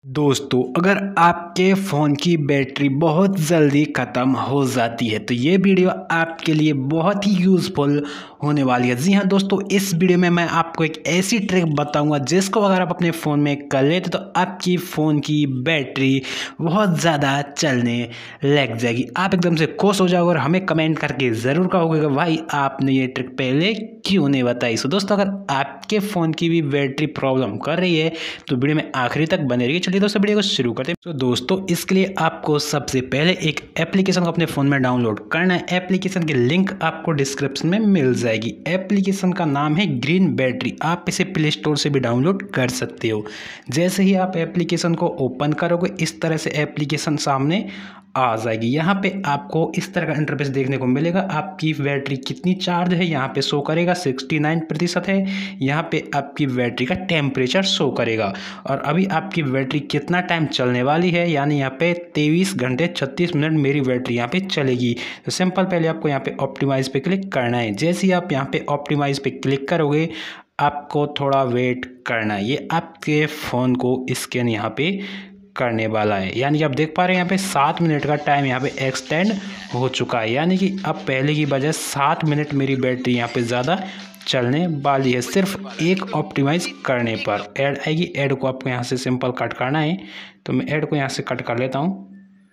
दोस्तों, अगर आपके फ़ोन की बैटरी बहुत जल्दी ख़त्म हो जाती है तो ये वीडियो आपके लिए बहुत ही यूज़फुल होने वाली है। जी हाँ दोस्तों, इस वीडियो में मैं आपको एक ऐसी ट्रिक बताऊंगा जिसको अगर आप अपने फ़ोन में कर लेते तो आपकी फ़ोन की बैटरी बहुत ज़्यादा चलने लग जाएगी। आप एकदम से खुश हो जाओगे और हमें कमेंट करके ज़रूर कहोगे भाई आपने ये ट्रिक पहले क्यों नहीं बताई। सो दोस्तों, अगर आपके फ़ोन की भी बैटरी प्रॉब्लम कर रही है तो वीडियो में आखिरी तक बने रहिए। चलिए दोस्तों, वीडियो को शुरू करते हैं। तो दोस्तों, इसके लिए आपको सबसे पहले एक एप्लीकेशन को अपने फ़ोन में डाउनलोड करना है। एप्लीकेशन की लिंक आपको डिस्क्रिप्शन में मिल जाएगी। एप्लीकेशन का नाम है ग्रीन बैटरी। आप इसे प्ले स्टोर से भी डाउनलोड कर सकते हो। जैसे ही आप एप्लीकेशन को ओपन करोगे इस तरह से एप्लीकेशन सामने आ जाएगी। यहाँ पे आपको इस तरह का इंटरफेस देखने को मिलेगा। आपकी बैटरी कितनी चार्ज है यहाँ पे शो करेगा, 69% है। यहाँ पे आपकी बैटरी का टेम्परेचर शो करेगा और अभी आपकी बैटरी कितना टाइम चलने वाली है, यानी यहाँ पे 23 घंटे 36 मिनट मेरी बैटरी यहाँ पे चलेगी। तो सिंपल पहले आपको यहाँ पे ऑप्टिमाइज पे क्लिक करना है। जैसे ही आप यहाँ पे ऑप्टिमाइज पे क्लिक करोगे आपको थोड़ा वेट करना है। ये आपके फ़ोन को स्कैन यहाँ पे करने वाला है, यानी कि आप देख पा रहे हैं यहाँ पे 7 मिनट का टाइम यहाँ पे एक्सटेंड हो चुका है। यानी कि अब पहले की बजाय 7 मिनट मेरी बैटरी यहाँ पे ज़्यादा चलने वाली है सिर्फ एक ऑप्टिमाइज करने पर। ऐड आएगी, ऐड को आपको यहाँ से सिंपल कट करना है। तो मैं ऐड को यहाँ से कट कर लेता हूँ।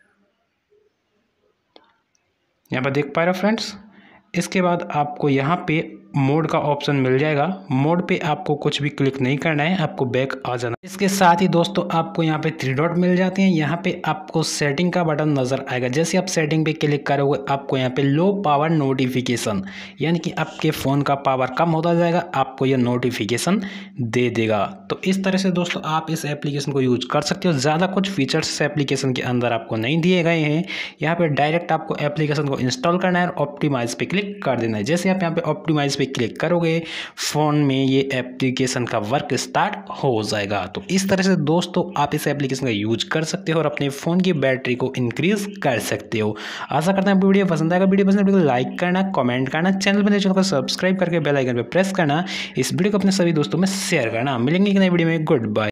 यहाँ पर देख पा रहे हो फ्रेंड्स। इसके बाद आपको यहाँ पे मोड का ऑप्शन मिल जाएगा। मोड पे आपको कुछ भी क्लिक नहीं करना है, आपको बैक आ जाना है। इसके साथ ही दोस्तों आपको यहाँ पे 3 डॉट मिल जाते हैं। यहाँ पे आपको सेटिंग का बटन नज़र आएगा। जैसे आप सेटिंग पे क्लिक करोगे आपको यहाँ पे लो पावर नोटिफिकेशन, यानी कि आपके फ़ोन का पावर कम होता जाएगा, आपको यह नोटिफिकेशन दे देगा। तो इस तरह से दोस्तों आप इस एप्लीकेशन को यूज कर सकते हो। ज़्यादा कुछ फीचर्स इस एप्लीकेशन के अंदर आपको नहीं दिए गए हैं। यहाँ पे डायरेक्ट आपको एप्लीकेशन को इंस्टॉल करना है और ऑप्टिमाइज पे क्लिक कर देना है। जैसे आप यहाँ पे ऑप्टिमाइज पे क्लिक करोगे फ़ोन में ये एप्लीकेशन का वर्क स्टार्ट हो जाएगा। तो इस तरह से दोस्तों आप इस एप्लीकेशन का यूज कर सकते हो और अपने फ़ोन की बैटरी को इंक्रीज कर सकते हो। आशा करता हूँ वीडियो पसंद आएगा। वीडियो पसंद वीडियो को लाइक करना, कमेंट करना, चैनल पर चैनल को सब्सक्राइब करके बेल आइकन पर प्रेस करना, इस वीडियो को अपने सभी दोस्तों में शेयर करना। मिलेंगे एक नई वीडियो में। Good bye.